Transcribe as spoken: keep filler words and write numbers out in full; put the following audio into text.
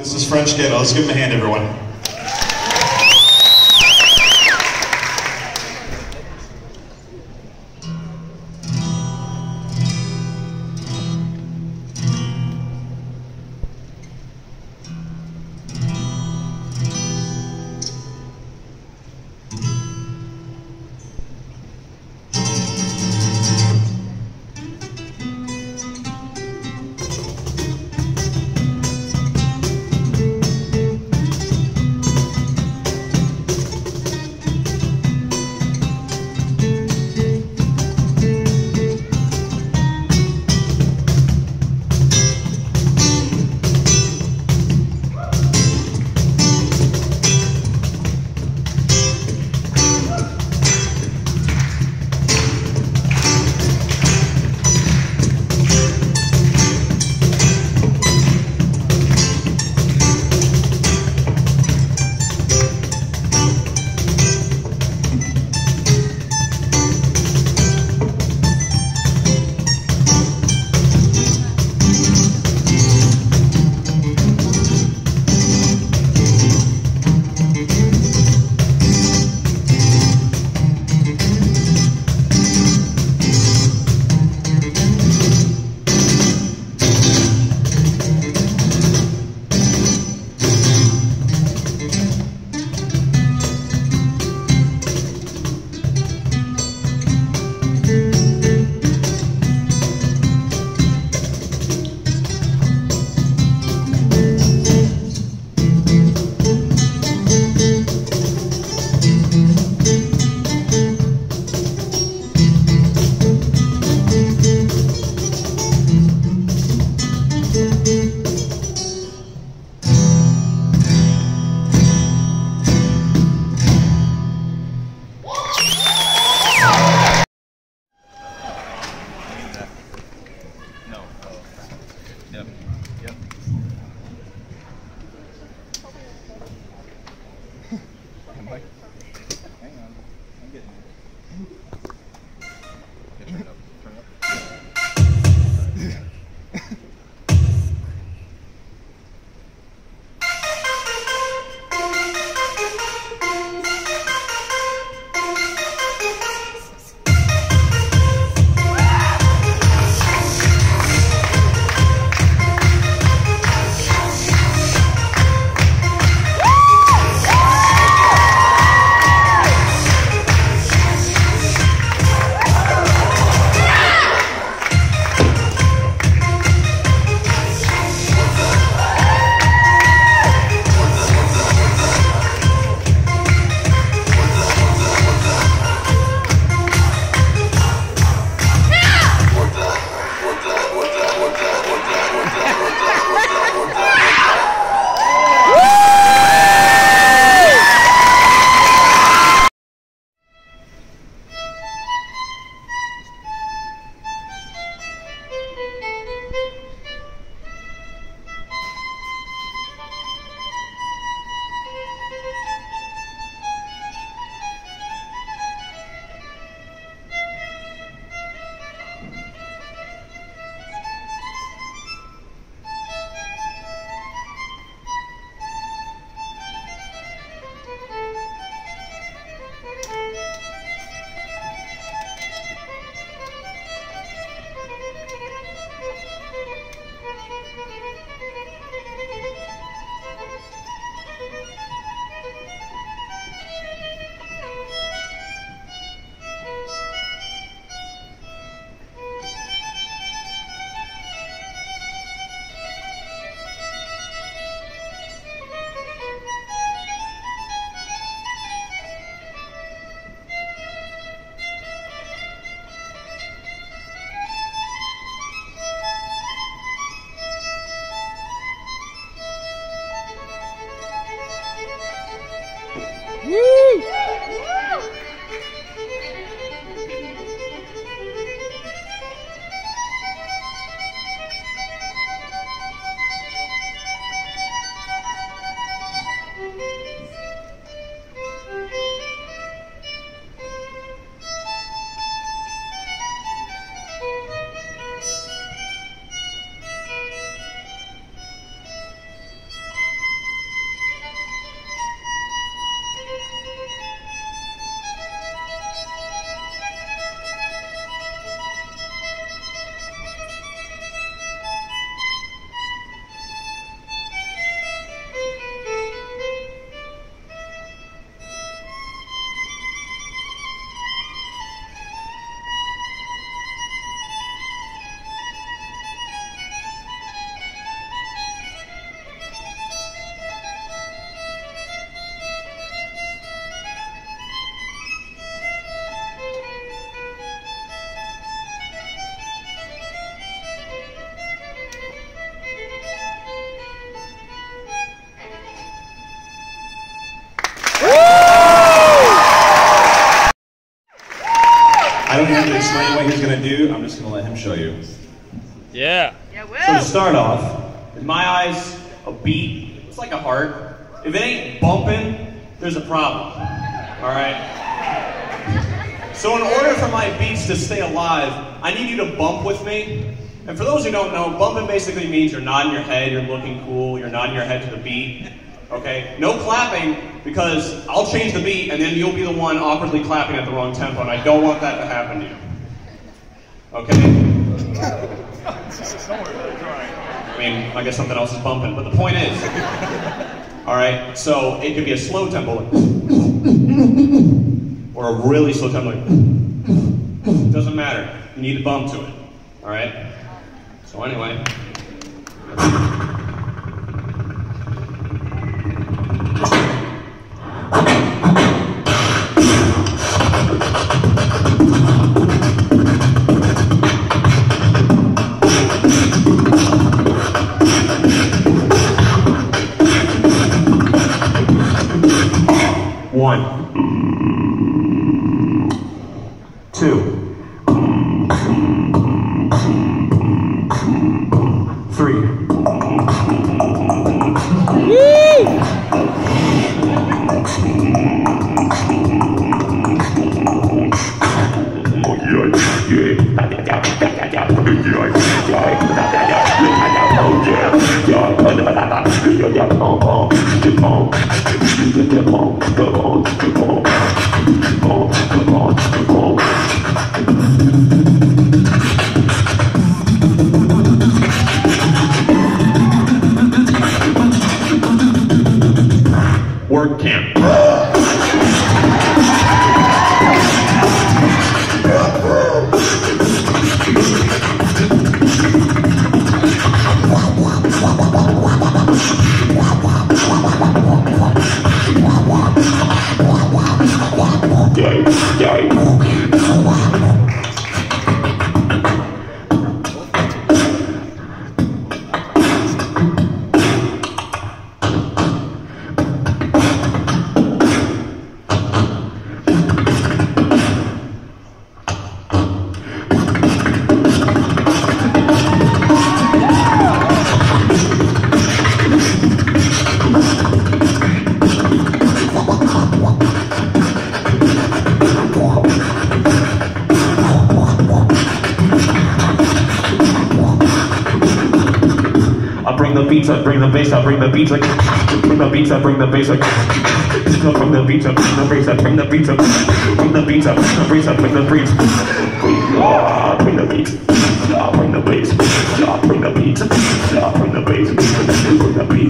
This is French Ghetto. Let's give him a hand, everyone. do, I'm just going to let him show you. Yeah. Yeah, So to Will. start off, in my eyes, a beat, it's like a heart. If it ain't bumping, there's a problem. All right? So in order for my beats to stay alive, I need you to bump with me. And for those who don't know, bumping basically means you're nodding your head, you're looking cool, you're nodding your head to the beat. Okay? No clapping, because I'll change the beat and then you'll be the one awkwardly clapping at the wrong tempo, and I don't want that to happen to you. Okay? I mean, I guess something else is bumping, but the point is, all right, so it could be a slow tempo, like, or a really slow tempo, like, doesn't matter. You need to bump to it, all right? So anyway. One, two, three. Workcamp. I bring the beats, I bring the bass, I bring the beats, like bring the beats, I bring the bass, like I bring the beats, I bring the bass, I bring the beats, I bring the beats, I bring the bass, I bring the beats, I bring the beats, I bring the bass, I bring the beats, I bring the bass, bring the beats.